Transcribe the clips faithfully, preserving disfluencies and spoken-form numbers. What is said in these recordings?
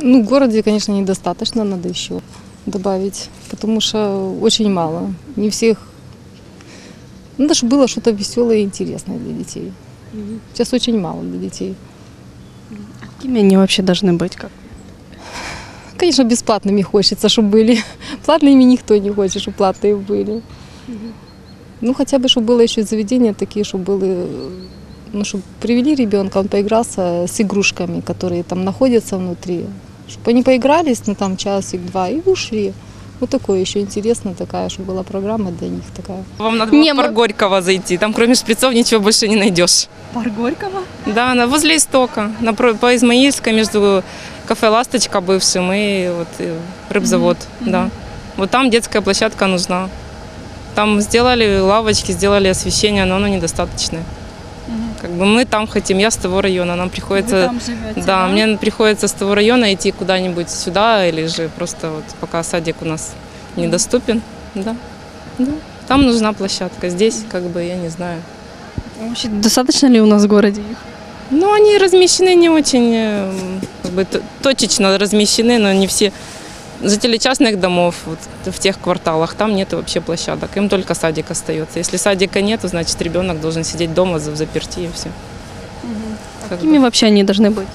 Ну, в городе, конечно, недостаточно, надо еще добавить, потому что очень мало. Не всех. Надо, чтобы было что-то веселое и интересное для детей. Сейчас очень мало для детей. А какими они вообще должны быть? Как? Конечно, бесплатными хочется, чтобы были. Платными никто не хочет, чтобы платные были. Ну, хотя бы, чтобы было еще заведения такие, чтобы были, ну, чтобы привели ребенка, он поигрался с игрушками, которые там находятся внутри. Чтобы они поигрались, ну, там часик-два и ушли. Вот такое еще интересно, такая, чтобы была программа для них такая. Вам надо было в парк Горького зайти, там кроме шприцов ничего больше не найдешь. Парк Горького? Да, на, возле истока, на, по Измаильской, между кафе «Ласточка» бывшим и вот, и рыбзавод. Mm-hmm. Да. Вот там детская площадка нужна. Там сделали лавочки, сделали освещение, но оно недостаточное. Mm-hmm. Как бы мы там хотим, я с того района, нам приходится... Вы там живете, да, да? мне приходится с того района идти куда-нибудь сюда, или же просто вот пока садик у нас недоступен. Да. Да. Там нужна площадка, здесь как бы я не знаю. Вообще, достаточно ли у нас в городе их? Ну, они размещены не очень, как бы, точечно размещены, но не все. Жители частных домов вот, в тех кварталах, там нет вообще площадок, им только садик остается. Если садика нет, значит ребенок должен сидеть дома в заперти и все. Угу. А какими бы. вообще они должны быть?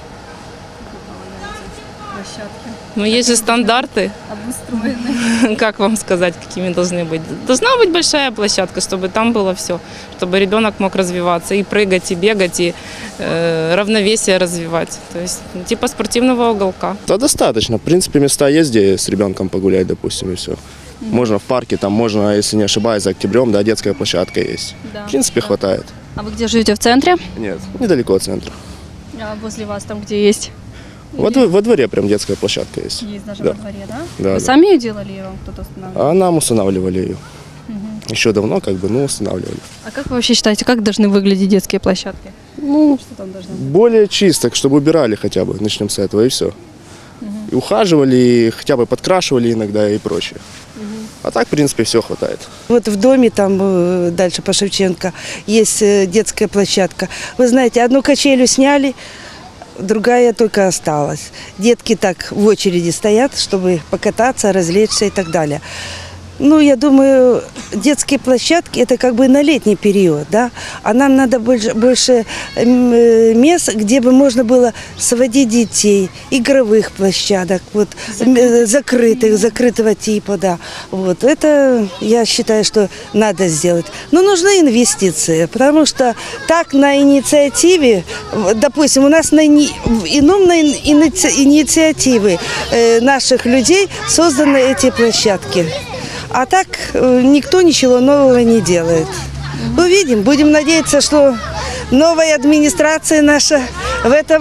Площадки. Ну, есть же стандарты. Обустроены. Как вам сказать, какими должны быть? Должна быть большая площадка, чтобы там было все, чтобы ребенок мог развиваться и прыгать, и бегать, и э, равновесие развивать. То есть типа спортивного уголка. Да, достаточно. В принципе, места есть, где с ребенком погулять, допустим, и все. Mm-hmm. Можно в парке, там можно, если не ошибаюсь, за Октябрем, да, детская площадка есть. Да, в принципе, да. Хватает. А вы где живете, в центре? Нет, недалеко от центра. А возле вас там где есть? Во, во дворе прям детская площадка есть. Есть даже да. во дворе, да? Да. Вы да. сами ее делали или вам кто-то устанавливал? А нам устанавливали ее. Угу. Еще давно, как бы, ну, устанавливали. А как вы вообще считаете, как должны выглядеть детские площадки? Ну, что там должно быть? Более чисто, чтобы убирали хотя бы, начнем с этого, и все. Угу. И ухаживали, и хотя бы подкрашивали иногда и прочее. Угу. А так, в принципе, все хватает. Вот в доме, там дальше по Шевченко, есть детская площадка. Вы знаете, одну качелю сняли, другая только осталась. Детки так в очереди стоят, чтобы покататься, развлечься и так далее. Ну, я думаю, детские площадки – это как бы на летний период, да, а нам надо больше, больше мест, где бы можно было сводить детей, игровых площадок, вот, закрытых, закрытого типа, да. Вот, это, я считаю, что надо сделать. Но нужны инвестиции, потому что так на инициативе, допустим, у нас на ином на инициативы наших людей созданы эти площадки. А так никто ничего нового не делает. Увидим, будем надеяться, что новая администрация наша в этом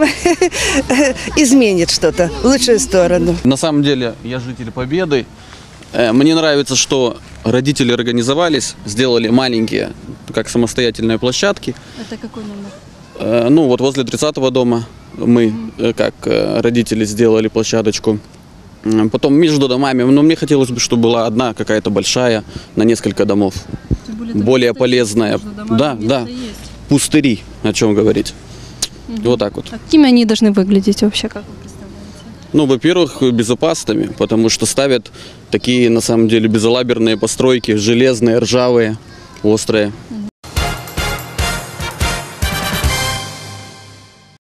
изменит что-то в лучшую сторону. На самом деле я житель Победы. Мне нравится, что родители организовались, сделали маленькие, как самостоятельные площадки. Это какой номер? Ну вот возле тридцатого дома мы, как родители, сделали площадочку. Потом между домами, но мне хотелось бы, чтобы была одна какая-то большая на несколько домов, более, более полезная. Да, да, есть. Пустыри, о чем говорить. Угу. Вот так вот. А какими они должны выглядеть вообще, как вы представляете? Ну, во-первых, безопасными, потому что ставят такие, на самом деле, безалаберные постройки, железные, ржавые, острые. Угу.